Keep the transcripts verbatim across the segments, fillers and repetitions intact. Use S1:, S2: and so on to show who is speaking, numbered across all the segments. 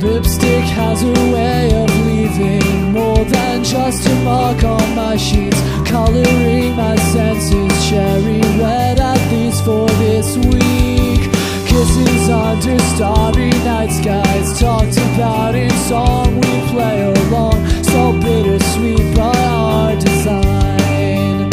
S1: Lipstick has a way of leaving more than just a mark on my sheets, coloring my senses cherry red, at least for this week. Kisses under starry night skies, talked about in song, we play along, so bittersweet by our design.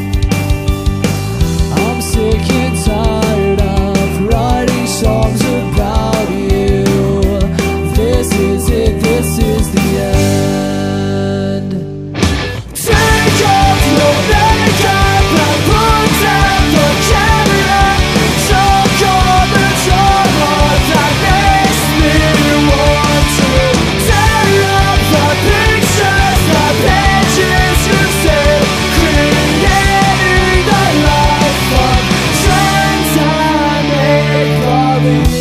S1: I'm sick and tired of writing songs about you. This is it, this is the end. Take off your makeup and put down the camera. Talk on the drama that makes me want to tear up the pictures, the pages you said, creating the life of trends I make believe.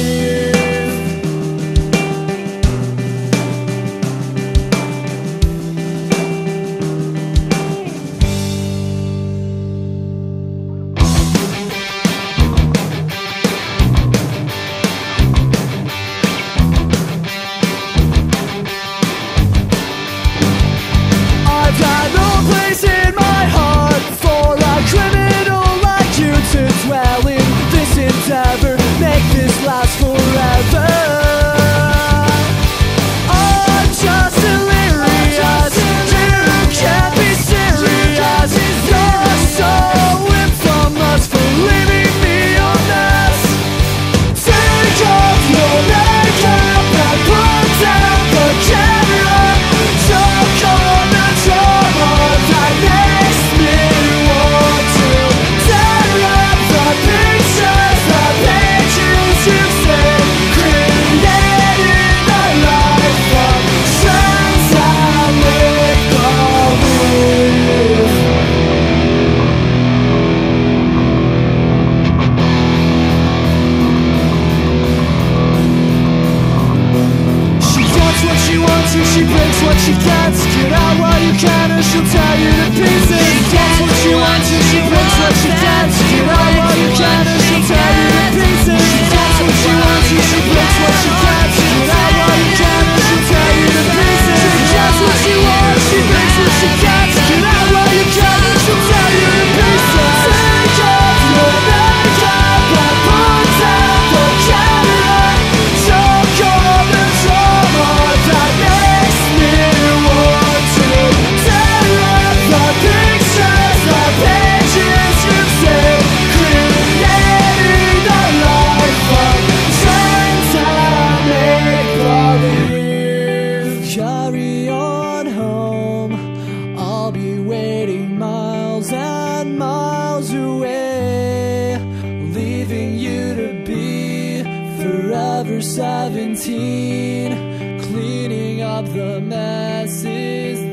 S1: Make this last forever. I'm just delirious. You can't be serious. You're so infamous for leaving me a mess. Take off your makeup and put down the camera. Talk on the drama that makes me want to tear up the pictures, the pages you said, creating the life of trends I make believe. She wants what she wants and she breaks what she gets. Get out while you can or she'll tear you to pieces. She gets what she wants and she breaks what she gets. Get out while you can or she'll tear you to pieces. She gets what she wants and she breaks what she gets. Get out while you can or she'll tear you to pieces. She gets what she wants, she breaks what she gets. Get out while you can or she'll tear you to pieces. Take off your makeup and put down the camera. Talk on the drama that makes me want to tear up the pictures, the pages you said, creating the life of trends I make believe. Carry on home, I'll be waiting miles and miles away, leaving you to be forever seventeen, cleaning up the messes